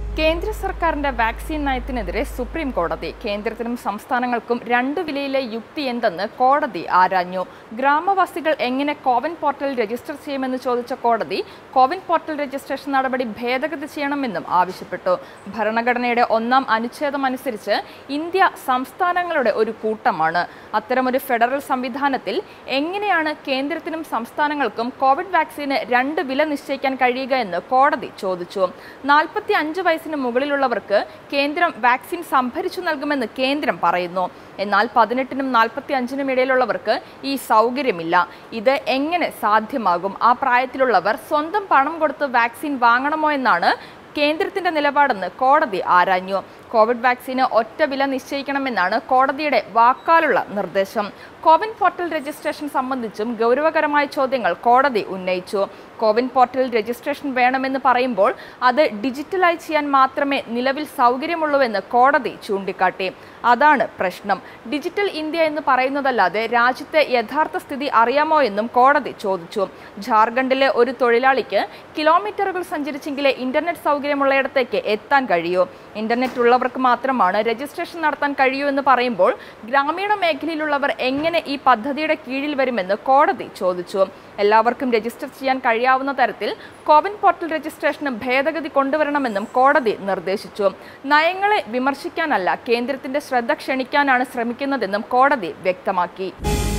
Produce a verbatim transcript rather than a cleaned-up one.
കേന്ദ്ര സർക്കാരിന്റെ vaccine നയത്തിനെതിരെ supreme കോടതി. കേന്ദ്രത്തിനും സംസ്ഥാനങ്ങൾക്കും രണ്ടു വിലയിലെ യുക്തി എന്തെന്ന് കോടതി ആരാഞ്ഞു. ഗ്രാമവാസികൾ എങ്ങനെ കോവിൻ പോർട്ടൽ രജിസ്റ്റർ ചെയ്യുമെന്ന് ചോദിച്ച കോടതി കോവിൻ പോർട്ടൽ രജിസ്ട്രേഷൻ നടപടി ഭേദഗതി ചെയ്യണമെന്നും ആവശ്യപ്പെട്ടു. ഭരണഘടനയുടെ ഒന്നാം അനുച്ഛേദം അനുസരിച്ച് ഇന്ത്യ സംസ്ഥാനങ്ങളുടെ ഒരു കൂട്ടമാണ്. അത്തരമൊരു ഫെഡറൽ സംവിധാനത്തിൽ എങ്ങനെയാണ് കേന്ദ്രത്തിനും സംസ്ഥാനങ്ങൾക്കും കോവിഡ് വാക്സിന് രണ്ട് വില നിശ്ചയിക്കാൻ കഴിയുക എന്ന് കോടതി ചോദിച്ചു. നാൽപ്പത്തി അഞ്ച് വയസ്സിന് മുകളിലുള്ളവർക്ക് കേന്ദ്രം വാക്സിൻ സംഭരിച്ചു നൽകുമെന്ന് കേന്ദ്രം പറയുന്നു. എന്നാൽ പതിനെട്ടിനും നാൽപ്പത്തി അഞ്ചിനും ഇടയിലുള്ളവർക്ക് ഈ സൗകര്യമില്ല. ഇത് എങ്ങനെ സാധ്യമാകും? ആ പ്രായത്തിലുള്ളവർ സ്വന്തം പണം കൊടുത്ത് വാക്സിൻ വാങ്ങണമോ എന്നാണ് കേന്ദ്രത്തിന്റെ നിലപാടെന്ന് കോടതി ആരാഞ്ഞു. കോവിഡ് വാക്സിന് ഒറ്റ വില നിശ്ചയിക്കണമെന്നാണ് കോടതിയുടെ വാക്കാലുള്ള നിർദ്ദേശം. കോവിൻ പോർട്ടൽ രജിസ്ട്രേഷൻ സംബന്ധിച്ചും ഗൗരവകരമായ ചോദ്യങ്ങൾ കോടതി ഉന്നയിച്ചു. കോവിൻ പോർട്ടൽ രജിസ്ട്രേഷൻ വേണമെന്ന് പറയുമ്പോൾ അത് ഡിജിറ്റലായി ചെയ്യാൻ മാത്രമേ നിലവിൽ സൗകര്യമുള്ളൂവെന്ന് കോടതി ചൂണ്ടിക്കാട്ടി. അതാണ് പ്രശ്നം. ഡിജിറ്റൽ ഇന്ത്യ എന്ന് പറയുന്നതല്ലാതെ രാജ്യത്തെ യഥാർത്ഥ സ്ഥിതി അറിയാമോ എന്നും കോടതി ചോദിച്ചു. ജാർഖണ്ഡിലെ ഒരു തൊഴിലാളിക്ക് കിലോമീറ്ററുകൾ സഞ്ചരിച്ചെങ്കിലേ ഇന്റർനെറ്റ് സൗകര്യമുള്ളയിടത്തേക്ക് എത്താൻ കഴിയൂ. ഇന്റർനെറ്റ് ഉള്ളവർക്ക് മാത്രമാണ് രജിസ്ട്രേഷൻ നടത്താൻ കഴിയൂ എന്ന് പറയുമ്പോൾ ഗ്രാമീണ മേഖലയിലുള്ളവർ എങ്ങനെ ഈ പദ്ധതിയുടെ കീഴിൽ വരുമെന്ന് കോടതി ചോദിച്ചു. എല്ലാവർക്കും രജിസ്റ്റർ ചെയ്യാൻ കഴിയാവുന്ന തരത്തിൽ കോവിൻ പോർട്ടൽ രജിസ്ട്രേഷന് ഭേദഗതി കൊണ്ടുവരണമെന്നും കോടതി നിർദ്ദേശിച്ചു. നയങ്ങളെ വിമർശിക്കാനല്ല, കേന്ദ്രത്തിന്റെ ശ്രദ്ധ ക്ഷണിക്കാനാണ് ശ്രമിക്കുന്നതെന്നും കോടതി വ്യക്തമാക്കി.